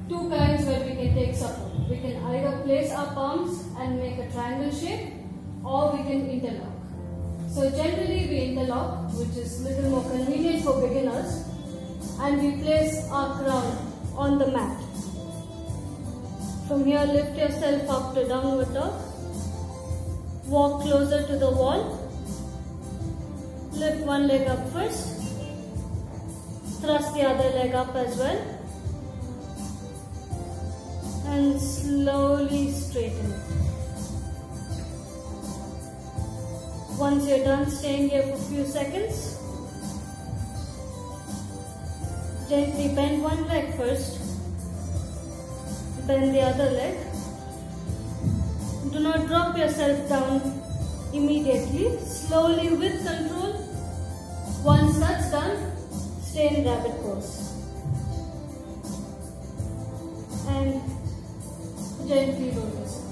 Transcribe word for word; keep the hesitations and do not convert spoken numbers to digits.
two kinds where we can take support. We can either place our palms and make a triangle shape, or we can interlock. So generally we interlock, which is little more convenient for beginners, and we place our crown on the mat. From here, lift yourself up to downward dog. Walk closer to the wall. Lift one leg up first. Thrust the other leg up as well. And slowly straighten it. Once you're done staying here for a few seconds, gently bend one leg first. Bend the other leg. Do not drop yourself down immediately. Slowly with control. Once that's done, stay in rabbit pose. And gently roll yourself.